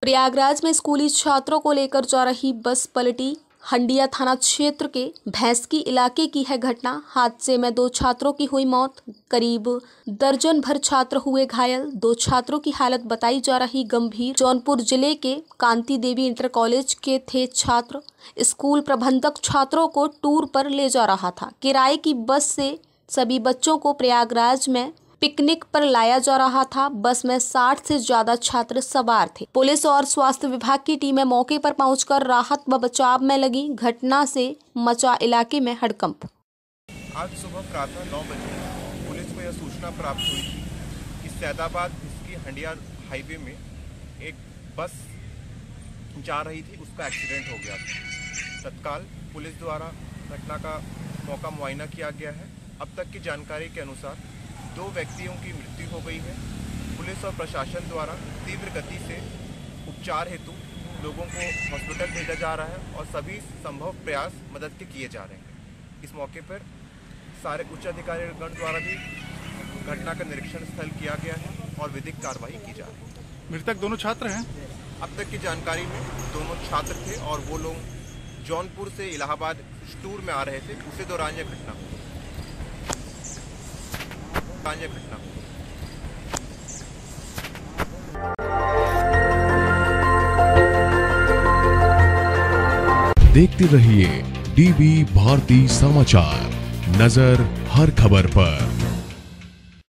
प्रयागराज में स्कूली छात्रों को लेकर जा रही बस पलटी। हंडिया थाना क्षेत्र के भैंसकी इलाके की है घटना। हादसे में 2 छात्रों की हुई मौत, करीब दर्जन भर छात्र हुए घायल। 2 छात्रों की हालत बताई जा रही गंभीर। जौनपुर जिले के कांति देवी इंटर कॉलेज के थे छात्र। स्कूल प्रबंधक छात्रों को टूर पर ले जा रहा था। किराए की बस से सभी बच्चों को प्रयागराज में पिकनिक पर लाया जा रहा था। बस में 60 से ज्यादा छात्र सवार थे। पुलिस और स्वास्थ्य विभाग की टीमें मौके पर पहुंचकर राहत व बचाव में लगी। घटना से मचा इलाके में हड़कंप। आज सुबह प्रातः 9 बजे पुलिस को यह सूचना प्राप्त हुई थी कि सैदाबाद इसकी हंडिया हाईवे में एक बस जा रही थी, उसका एक्सीडेंट हो गया था। तत्काल पुलिस द्वारा घटना का मौका मुआयना किया गया है। अब तक की जानकारी के अनुसार 2 व्यक्तियों की मृत्यु हो गई है। पुलिस और प्रशासन द्वारा तीव्र गति से उपचार हेतु लोगों को हॉस्पिटल भेजा जा रहा है और सभी संभव प्रयास मदद के किए जा रहे हैं। इस मौके पर सारे उच्च अधिकारीगण द्वारा भी घटना का निरीक्षण स्थल किया गया है और विधिक कार्रवाई की जा रही है। मृतक दोनों छात्र हैं। अब तक की जानकारी में दोनों छात्र थे और वो लोग जौनपुर से इलाहाबाद टूर में आ रहे थे। उसी दौरान यह घटना हुई। देखते रहिए डीबी भारती समाचार, नजर हर खबर पर।